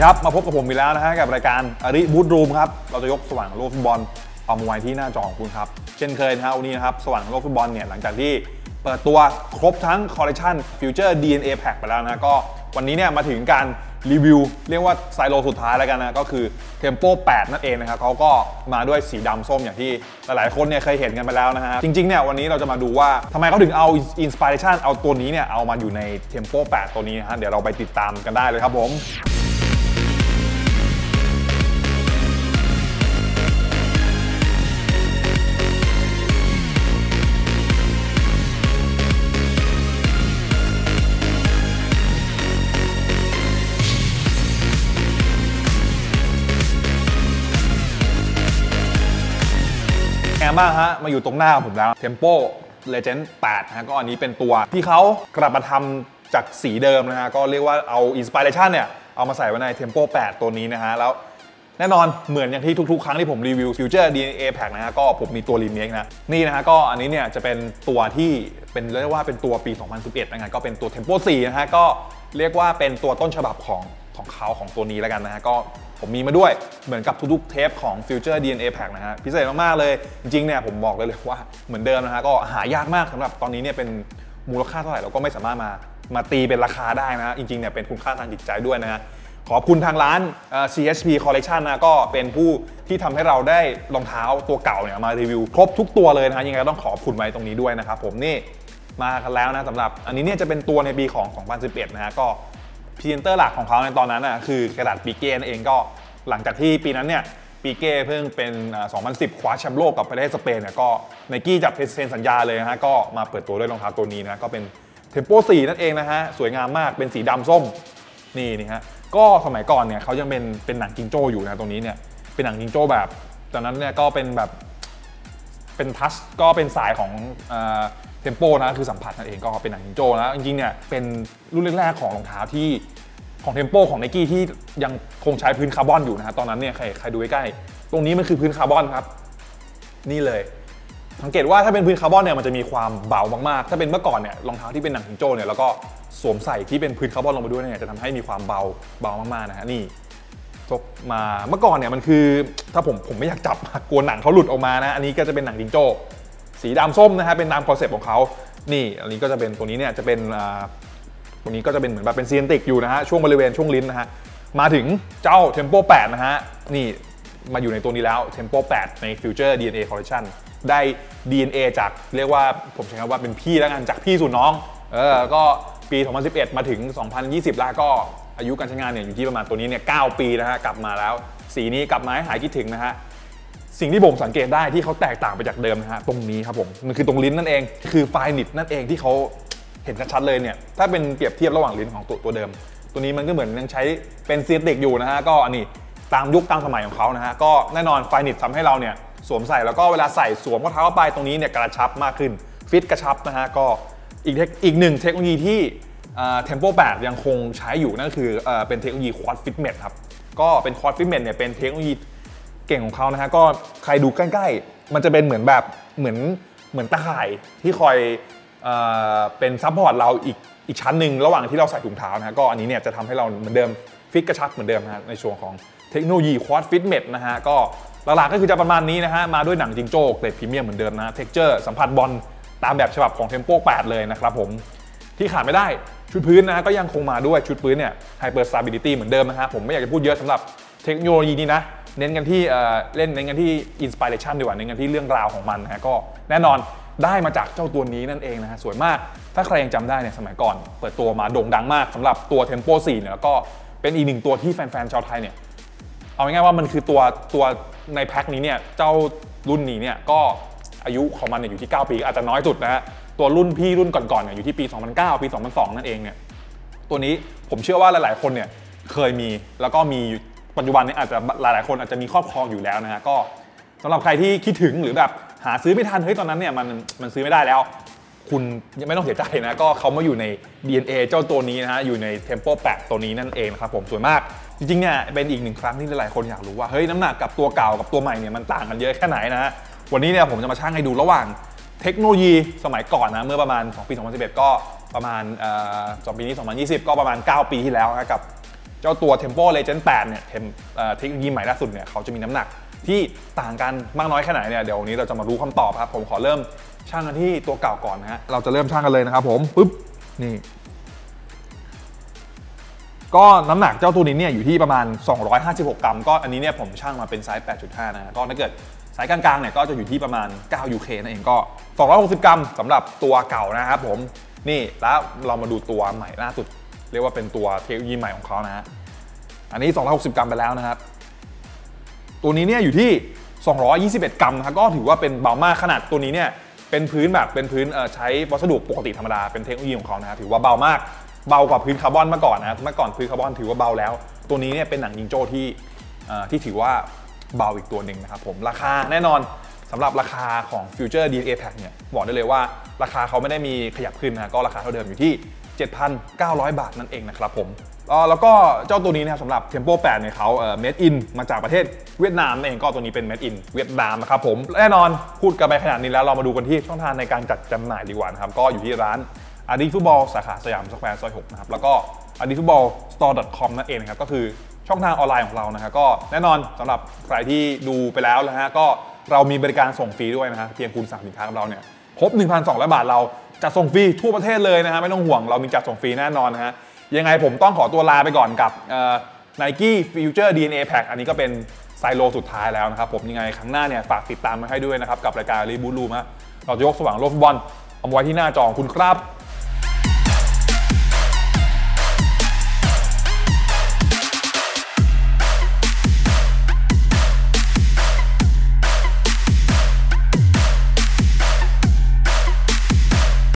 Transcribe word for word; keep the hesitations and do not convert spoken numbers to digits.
ดีครับมาพบกับผมอีกแล้วนะฮะกับรายการอาริบูธรูมครับเราจะยกสว่างโลกฟุตบอลเอามาไว้ที่หน้าจอของคุณครับเช่นเคยนะฮะวันนี้นะครับสว่างโลกฟุตบอลเนี่ยหลังจากที่เปิดตัวครบทั้งคอลเลคชันฟิวเจอร์ ดี เอ็น เอ Pack ไปแล้วนะก็วันนี้เนี่ยมาถึงการรีวิวเรียกว่าไซโลสุดท้ายแล้วกันนะก็คือ Tempo แปดนั่นเองนะครับเขาก็มาด้วยสีดำส้มอย่างที่หลายๆคนเนี่ยเคยเห็นกันไปแล้วนะฮะจริงๆเนี่ยวันนี้เราจะมาดูว่าทำไมเขาถึงเอาอินสปิเรชันเอาตัวนี้เนี่ยเอามาอยู่ใน Tempo แปดตัวนี้นะฮะเดี๋ยวเราไปติดตามกันได้เลยครับผมแอมบ้างฮะมาอยู่ตรงหน้าผมแล้ว Tempo Legend แปดนะฮะก็อันนี้เป็นตัวที่เขากลับมาทำจากสีเดิมนะฮะก็เรียกว่าเอาอินสปิเรชันเนี่ยเอามาใส่ไว้ใน Tempo แปดตัวนี้นะฮะแล้วแน่นอนเหมือนอย่างที่ทุกๆครั้งที่ผมรีวิว Future ดี เอ็น เอ Pack นะฮะก็ผมมีตัวรีเมคนะนี่นะฮะก็อันนี้เนี่ยจะเป็นตัวที่เป็นเรียกว่าเป็นตัวปี สองพันสิบเอ็ด นะฮะก็เป็นตัว Tempo สี่นะฮะก็เรียกว่าเป็นตัวต้นฉบับของของเขาของตัวนี้แล้วกันนะฮะก็ผมมีมาด้วยเหมือนกับทุกๆเทปของ Future ดี เอ็น เอ Pack นะฮะพิเศษมากๆเลยจริงๆเนี่ยผมบอกเลยเลยว่าเหมือนเดิมนะฮะก็หายากมากสำหรับตอนนี้เนี่ยเป็นมูลค่าเท่าไหร่เราก็ไม่สามารถมามาตีเป็นราคาได้นะจริงๆเนี่ยเป็นคุณค่าทางจิตใจด้วยนะฮะขอบคุณทางร้าน ซี เอช พี Collection นะก็เป็นผู้ที่ทำให้เราได้รองเท้าตัวเก่าเนี่ยมารีวิวครบทุกตัวเลยนะฮะยังไงต้องขอบคุณไว้ตรงนี้ด้วยนะครับผมนี่มากันแล้วนะสำหรับอันนี้เนี่ยจะเป็นตัวในปีของ สองพันสิบเอ็ด นะฮะก็พรีเซนเตอร์หลักของเขาในตอนนั้นน่ะคือกระดาษปีเก้นั่นเองก็หลังจากที่ปีนั้นเนี่ยปีเก้เพิ่งเป็น สองพันสิบ คว้าแชมป์โลกกับประเทศสเปนเนี่ยก็ไนกี้จับเซ็นสัญญาเลยนะฮะก็มาเปิดตัวด้วยรองเท้าตัวนี้นะก็เป็น Tempo สี่นั่นเองนะฮะสวยงามมากเป็นสีดำส้มนี่นี่ฮะก็สมัยก่อนเนี่ยเขายังเป็นเป็นหนังจิงโจ้อยู่นะตรงนี้เนี่ยเป็นหนังจิงโจ้แบบตอนนั้นเนี่ยก็เป็นแบบเป็นทัชก็เป็นสายของเทมโปนะคือสัมผัสนั่นเองก็เป็นหนังจิงโจ้นะจริงๆเนี่ยเป็นรุ่นแรกๆของรองเท้าที่ของ Tempo ของ Nike ที่ยังคงใช้พื้นคาร์บอนอยู่นะฮะตอนนั้นเนี่ยใครใครดูใกล้ๆตรงนี้มันคือพื้นคาร์บอนครับนี่เลยสังเกตว่าถ้าเป็นพื้นคาร์บอนเนี่ยมันจะมีความเบามากๆถ้าเป็นเมื่อก่อนเนี่ยรองเท้าที่เป็นหนังจิงโจ้เนี่ยแล้วก็สวมใส่ที่เป็นพื้นคาร์บอนลงไปด้วยเนี่ยจะทำให้มีความเบาเบามากๆนะฮะนี่ทกมาเมื่อก่อนเนี่ยมันคือถ้าผมผมไม่อยากจับกลัวหนังเขาหลุดออกมานะอันนี้ก็จะเป็นหนังจิงโจ้สีดำส้มนะฮะเป็นตามคอนเซ็ปต์ของเขานี่อันนี้ก็จะเป็นตัวนี้เนี่ยจะเป็นตรงนี้ก็จะเป็นเหมือนแบบเป็นซีนติกอยู่นะฮะช่วงบริเวณช่วงลิ้นนะฮะมาถึงเจ้า Tempo แปดนะฮะนี่มาอยู่ในตัวนี้แล้ว Tempo แปดใน Future ดี เอ็น เอ Collection ได้ ดี เอ็น เอ จากเรียกว่าผมใช้คำว่าเป็นพี่แล้วกันจากพี่สู่น้องเออก็ปี สองพันสิบเอ็ด มาถึง สองพันยี่สิบ แล้วก็อายุการใช้งานเนี่ยอยู่ที่ประมาณตัวนี้เนี่ยเก้าปีนะฮะกลับมาแล้วสีนี้กลับมาให้หายคิดถึงนะฮะสิ่งที่ผมสังเกตได้ที่เขาแตกต่างไปจากเดิมนะฮะตรงนี้ครับผมมันคือตรงลิ้นนั่นเองคือไฟนิตนั่นเองที่เขาเห็นชัดๆเลยเนี่ยถ้าเป็นเปรียบเทียบระหว่างลิ้นของตัวตัวเดิมตัวนี้มันก็เหมือนยังใช้เป็นซีติกอยู่นะฮะก็อันนี้ตามยุคตามสมัยของเขานะฮะก็แน่นอนไฟนิตทำให้เราเนี่ยสวมใส่แล้วก็เวลาใส่สวมข้อเท้าเข้าไปตรงนี้เนี่ยกระชับมากขึ้นฟิตกระชับนะฮะก็อีกอีกหนึ่งเทคโนโลยีที่Tempo แปดยังคงใช้อยู่นั่นก็คือเป็นเทคโนโลยี Quad Fitment ครับก็เป็น Quad Fitment เนี่ยเป็นเทคโนโลยีเก่งของเขานะฮะก็ใครดูใกล้ๆมันจะเป็นเหมือนแบบเหมือนเหมือนตะข่ายที่คอยเป็นซัพพอร์ตเราอีกอีกชั้นหนึ่งระหว่างที่เราใส่ถุงเท้านะฮะก็อันนี้เนี่ยจะทำให้เราเหมือนเดิมฟิตกระชับเหมือนเดิมนะฮะในช่วงของเทคโนโลยี Quad Fitment นะฮะก็หลักๆก็คือจะประมาณนี้นะฮะมาด้วยหนังจิงโจ้เกรดพรีเมียมเหมือนเดิมนะเท็กเจอร์สัมผัสบอลตามแบบฉบับของ Tempo แปดเลยนะครับผมที่ขาดไม่ได้ชุดพื้นนะฮะก็ยังคงมาด้วยชุดพื้นเนี่ย Hyper Stability เหมือนเดิมนะฮะผมไม่อยากจะพูดเยอะสำหรับเทคโนโลยีนี้นะเน้นกันที่เล่นเน้นกันที่ Inspiration ดีกว่าเน้นกันที่เรื่องราวของมันนะฮะก็แน่นอนได้มาจากเจ้าตัวนี้นั่นเองนะฮะสวยมากถ้าใครยังจำได้เนี่ยสมัยก่อนเปิดตัวมาโด่งดังมากสำหรับตัว Tempo สี่เนี่ยแล้วก็เป็นอีกหนึ่งตัวที่แฟนๆชาวไทยเนี่ยเอาง่ายๆว่ามันคือตัวตัวในแพ็คนี้เนี่ยเจ้ารุ่นนี้เนี่ยก็อายุของมันเนี่ยอยู่ที่เก้าปีอาจจะน้อยสุดนะฮะตัวรุ่นพี่รุ่นก่อนๆเนี่ยอยู่ที่ปีสองพันเก้าปีสองพันสองนั่นเองเนี่ยตัวนี้ผมเชื่อว่าหลายๆคนเนี่ยเคยมีแล้วก็มีปัจจุบันนี้อาจจะหลายๆคนอาจจะมีครอบครองอยู่แล้วนะฮะก็สำหรับใครที่คิดถึงหรือแบบหาซื้อไม่ทันเฮ้ยตอนนั้นเนี่ยมันมันซื้อไม่ได้แล้วคุณยังไม่ต้องเสียใจนะก็เขามาอยู่ใน ดี เอ็น เอ เจ้าตัวนี้นะฮะอยู่ใน Tempo แปดตัวนี้นั่นเองนะครับผมสวยมากจริงๆเนี่ยเป็นอีกหนึ่งครั้งที่หลายๆคนอยากรู้ว่าเฮ้ยน้ำหนักกับตัวเก่ากับตัวใหม่เนี่ยมันต่างกันเยอะแค่ไหนนะฮะวันนี้เนี่ยผมจะมาชั่งให้ดูระหว่างเทคโนโลยีสมัยก่อนนะเมื่อประมาณของปีสองพันสิบเอ็ดก็ประมาณสองปีนี้สองพันยี่สิบก็ประมาณเก้าปีที่แล้วนะกับเจ้าตัว Tempo Legend แปดเนี่ยเทคโนโลยีใหม่ล่าสุดเนี่ยเขาจะมีน้ำหนักที่ต่างกันมากน้อยแค่ไหนเนี่ยเดี๋ยววันนี้เราจะมารู้คำตอบครับผมขอเริ่มชั่งกันที่ตัวเก่าก่อนนะฮะเราจะเริ่มชั่งกันเลยนะครับผมปึ๊บนี่ก็น้ำหนักเจ้าตัวนี้เนี่ยอยู่ที่ประมาณสองร้อยห้าสิบหกกรัมก็อันนี้เนี่ยผมชั่งมาเป็นไซส์ แปดจุดห้า นะก็ถ้าเกิดไซส์กลางๆเนี่ยก็จะอยู่ที่ประมาณเก้า ยู เค นั่นเองก็สองร้อยหกสิบกรัมสำหรับตัวเก่านะครับผมนี่แล้วเรามาดูตัวใหม่ล่าสุดเรียกว่าเป็นตัวเทคโนโลยีใหม่ของเขานะฮะอันนี้สองร้อยหกสิบกรัมไปแล้วนะครับตัวนี้เนี่ยอยู่ที่สองร้อยยี่สิบเอ็ดกรัมนะก็ถือว่าเป็นเบามากขนาดตัวนี้เนี่ยเป็นพื้นแบบเป็นพื้นใช้วัสดุปกติธรรมดาเป็นเทคโนโลยีของเขานะถือว่าเบามากเบากว่าพื้นคาร์บอนเมื่อก่อนนะเมื่อก่อนพื้นคาร์บอนถือว่าเบาแล้วตัวนี้เนี่ยเป็นหนังจิงโจ้ที่ที่ถือว่าเบาอีกตัวหนึ่งนะครับผมราคาแน่นอนสำหรับราคาของ Future ดี เอ็น เอ Pack เนี่ยบอกได้เลยว่าราคาเขาไม่ได้มีขยับขึ้นนะก็ราคาเท่าเดิมอยู่ที่ เจ็ดพันเก้าร้อย บาทนั่นเองนะครับผมแล้วก็เจ้าตัวนี้นะครับสำหรับ Tempo แปดเนี่ยเขา made in มาจากประเทศเวียดนามนั่นเองก็ตัวนี้เป็น made in เวียดนามนะครับผมแน่นอนพูดกันไปขนาดนี้แล้วเรามาดูกันที่ช่องทางในการจัดจำหน่ายดีกว่านะครับก็อยู่ที่ร้าน Adidas Football สาขาสยามสแควร์ซอยหกนะครับแล้วก็ adidas football store dot com นั่นเองนะครับก็คือช่องทางออนไลน์ของเรานะฮะก็แน่นอนสำหรับใครที่ดูไปแล้วนะฮะก็เรามีบริการส่งฟรีด้วยนะฮะเพียงคุณสั่งสินค้ากับเราเนี่ยครบ หนึ่งพันสองร้อย บาทเราจัดส่งฟรีทั่วประเทศเลยนะฮะไม่ต้องห่วงเรามีจัดส่งฟรีแน่นอนนะฮะยังไงผมต้องขอตัวลาไปก่อนกับ Nike Future ดี เอ็น เอ Pack อันนี้ก็เป็นไซโลสุดท้ายแล้วนะครับผมยังไงครั้งหน้าเนี่ยฝากติดตามมาให้ด้วยนะครับกับรายการรีบูทรูมฮะเราจะยกสว่างโลกฟุตบอลเอาไว้ที่หน้าจอของคุณครับ